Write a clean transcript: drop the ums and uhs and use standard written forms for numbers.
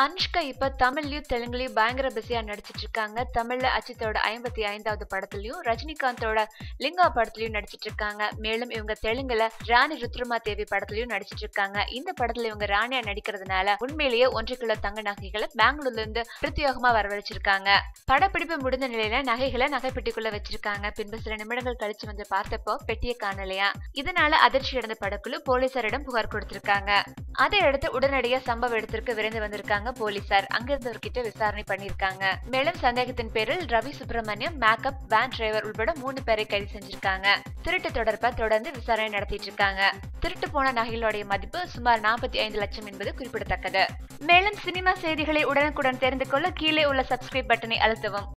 அனுஷ்கா இப்ப தமிழ்லயும் தெலுங்குலயும் பயங்கர பிஸியா நடிச்சிட்டு இருக்காங்க. தமிழ்ல அஜித்தோட 55வது படத்துலயும் ரஜினிகாந்தோட லிங்கா படத்துலயும் நடிச்சிட்டு இருக்காங்க. மேலும் இவங்க தெலுங்குல ராணி ருத்ரமா தேவி படத்துலயும் நடிச்சிட்டு இருக்காங்க. இந்த படத்துல இவங்க ராணியா நடிக்கிறதுனால உண்மையிலேயே 1 கிலோ தங்க நகைகளை பெங்களூர்ல இருந்து பிரத்யேகமா வரவழைச்சிருக்காங்க. படப்பிடிப்பு முடிந்த நிலையில நகைகளை நகைப்பெட்டிக்குள்ள வச்சிருக்காங்க. பின்பு சில நிமிடங்கள் கழிச்சு வந்து பார்த்தப்போ பெட்டியை காணலையா. இதனால அதிர்ச்சி அடைந்த படக்குழு போலீசாரிடம் புகார் கொடுத்திருக்காங்க. அதை அடுத்து உடனடியா சம்பவ இடத்திற்கு விரைந்து வந்திருக்காங்க போலீசார். அங்கிருந்தவர்கிட்ட விசாரணை பண்ணிருக்காங்க. மேலும் சந்தேகத்தின் பேரில் Ravi Subramaniam, makeup, van driver உட்பட 3 பேரை கைது செஞ்சிருக்காங்க. திருட்டு தொடர்பா தொடர்ந்து விசாரணை நடத்திட்டு இருக்காங்க. திருட்டு போன நகைகளுடைய மதிப்பு சுமார் 45 லட்சம் என்பது குறிப்பிடத்தக்கது. மேலும் சினிமா செய்திகளை உடனுக்குடன் தெரிந்து கொள்ள கீழே உள்ள சப்ஸ்கிரைப் பட்டனை அழுத்தவும்.